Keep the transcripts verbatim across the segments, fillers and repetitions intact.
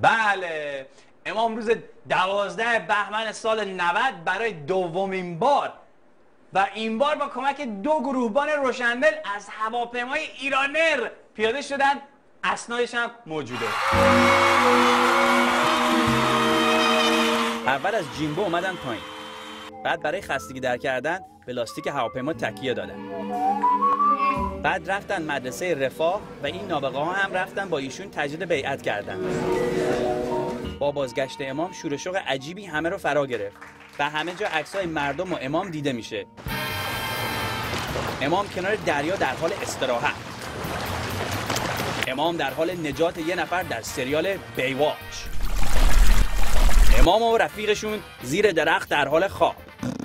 بله، امام روز دوازده بهمن سال نود برای دومین بار و این بار با کمک دو گروهبان روشندل از هواپیمای ایرانر پیاده شدن. اسنادش هم موجوده. اول از جیمبو اومدن پایین، بعد برای خستگی در کردن به لاستیک هواپیما تکیه دادن. بعد رفتن مدرسه رفاه و این نابغه ها هم رفتن با ایشون تجدید بیعت کردن. با بازگشت امام شور و شوق عجیبی همه رو فرا گرفت و همه جا عکسای مردم و امام دیده میشه. امام کنار دریا در حال استراحت. امام در حال نجات یه نفر در سریال بیواچ. امام و رفیقشون زیر درخت در حال خواب.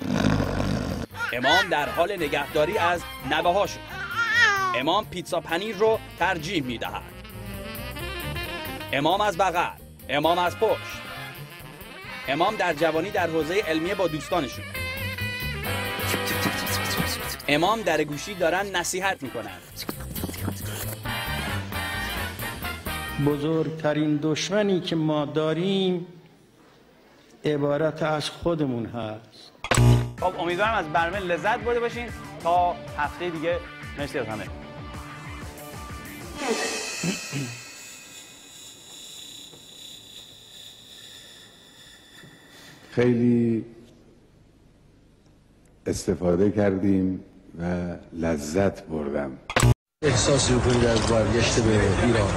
امام در حال نگهداری از نوه هاشون. امام پیتزا پنیر رو ترجیح میدهد. امام از بغل، امام از پشت. امام در جوانی در حوزه علمیه با دوستانشون. امام در گوشی دارن نصیحت میکنن. بزرگترین دشمنی که ما داریم عبارت از خودمون هست. خب امیدوارم از برنامه لذت برده باشین. تا هفته دیگه، مرسی از همه. خیلی استفاده کردیم و لذت بردم. احساسی رو کنید از برگشت به ایران.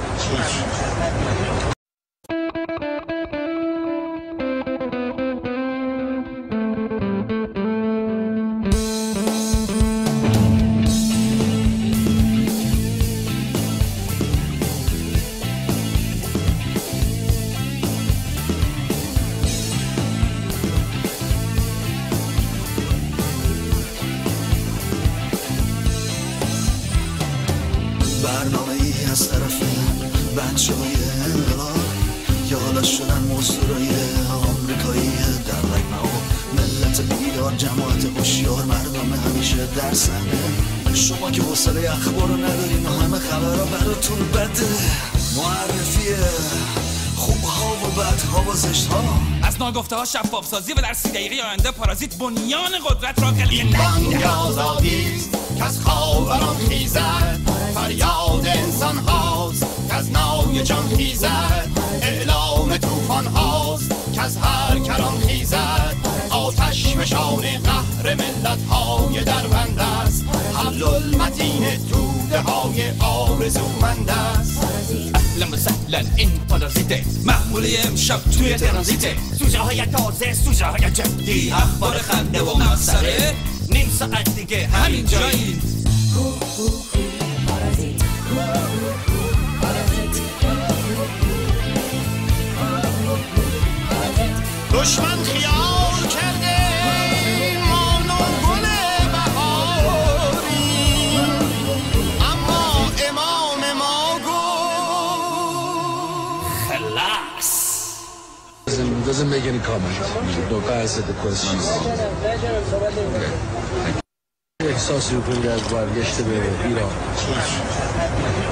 برنامه ای از طرف بچه های انقلاب یادش شدن مزدورای آمریکایی در رگمه و ملت بیدار، جماعت هوشیار، مردم همیشه در صحنه. شما که حوصله اخبار رو ندارین و همه خبرها براتون بده. معرفی خوبها و بدها و زشتها، از ناگفته ها شفاف سازی و در سی دقیقه آینده پارازیت بنیان قدرت را قلیه بانگ آزادیست که از خواب بران خیزد، فریاد انسان هاست که از نای جان خیزد، اعلام توفان هاست که از هر کران خیزد، آتش نشان قهر ملت های دربند است، حبل المتین توده های آرزومند است. اهلا و سهلا، این پارازیته محموله امشب توی ترانزیته، سوژه های تازه، سوژه های جدی، اخبار خنده و مسخره، نیم ساعت دیگه همین جایی. دشمن خیال کرده ما نوگل بهاریم، اما امام ما گفت خلاص. Doesn't make any comment. No answer the questions. احساسی رو کنید از برگشت به ایران.